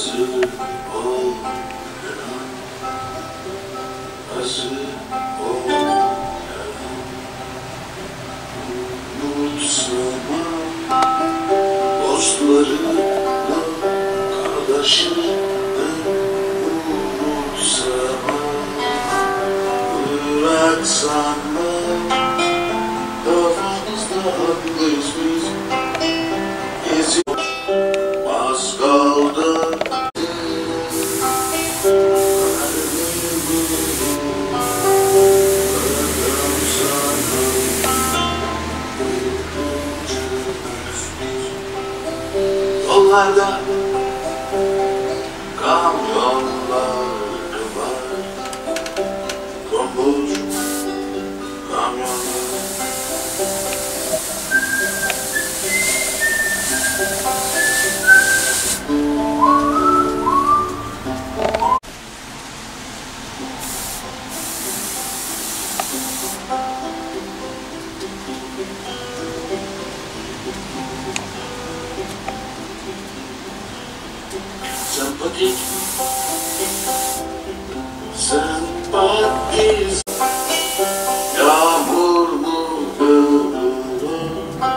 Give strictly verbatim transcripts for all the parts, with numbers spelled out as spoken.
hazır ol Eren, hazır ol Eren. Unutsama dostlarını, kardeşini unutsama. Bıraksana kafanızda haklıyız biz. Gezi az kaldı. Yollarda kamyonlar var, bomboş kamyonlar. Sempatik, sempatik. Yağmur mu yağıyor?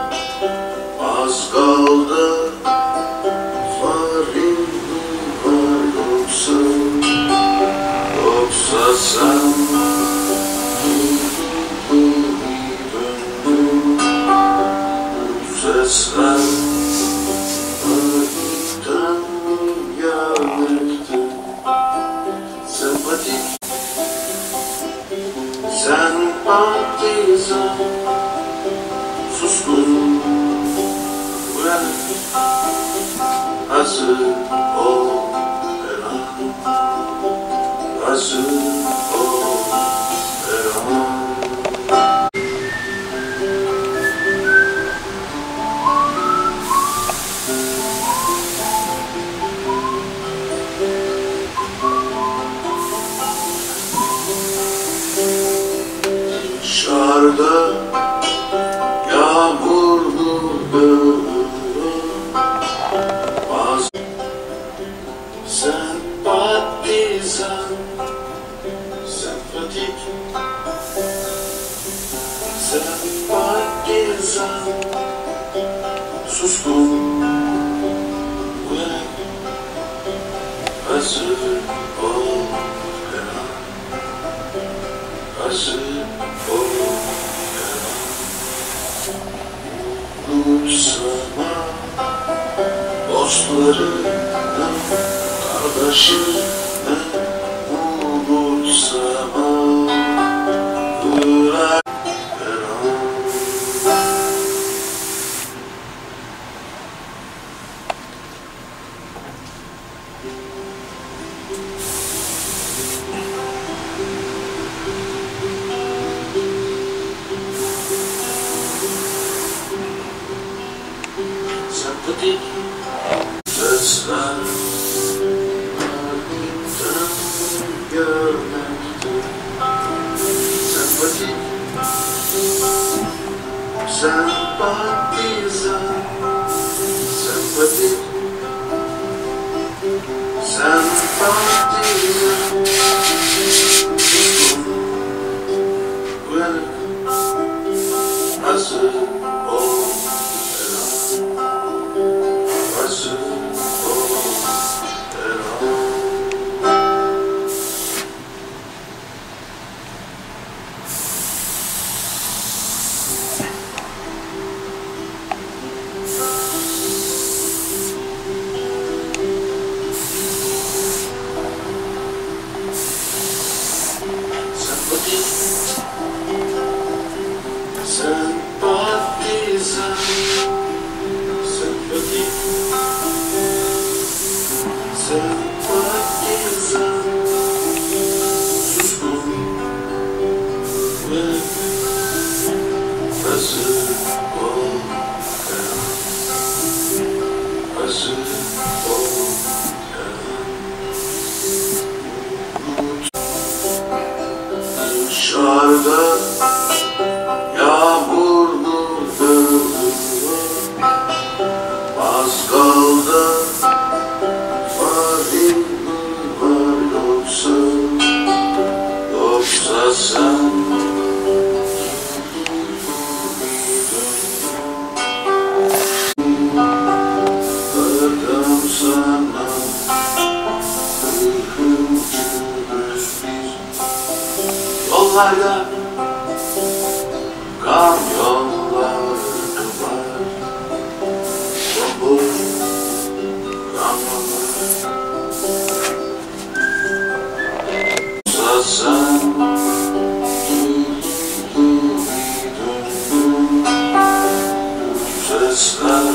Az kaldı. Farin mi var yoksa? Yoksa sen döndün. Bu sesler sempatizan, suskun, uyanık, hazır ol Eren, hazır ol Eren. Dışarıda yağmurlu yağıyor, az sempatizan, sempatik, sempatizan, suskun, uyanık, hazır ol Eren, hazır ol Eren. Unutsama dostlarını, kardeşini unutsama. Bırak Eren. Sempatik sesler görmekten, görmekten. Sempatik, sempatizan, sempatik, sempatizan, suskun, uyanık, hazır ol Eren, hazır ol Eren. Uzayda kamyonlar var, bomboş kamyonlar. Sen sesler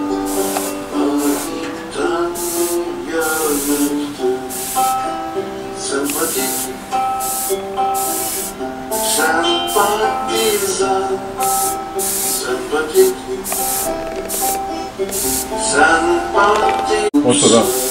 ayıptan yanıktı. Sempatik, sempatizan, sempatik, sempatik. Otur ha.